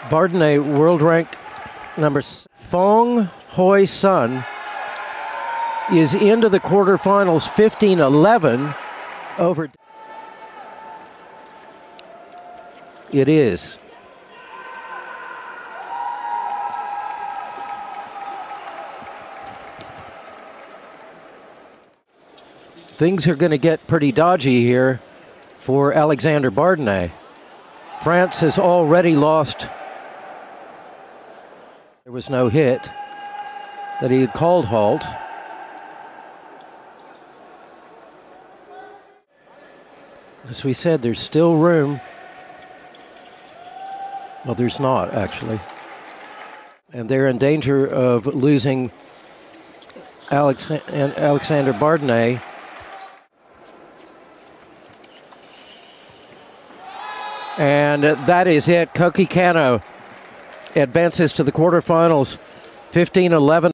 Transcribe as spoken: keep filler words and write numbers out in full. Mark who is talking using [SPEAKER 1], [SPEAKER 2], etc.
[SPEAKER 1] Bardenet, world rank number Fong Hoi Sun is into the quarterfinals, fifteen eleven over. It is. Things are going to get pretty dodgy here for Alexandre Bardenet. France has already lost. There was no hit that he had called halt. As we said, there's still room. Well, there's not, actually. And they're in danger of losing Alex and Alexandre Bardenet. And that is it. Koki Kano advances to the quarterfinals, fifteen eleven.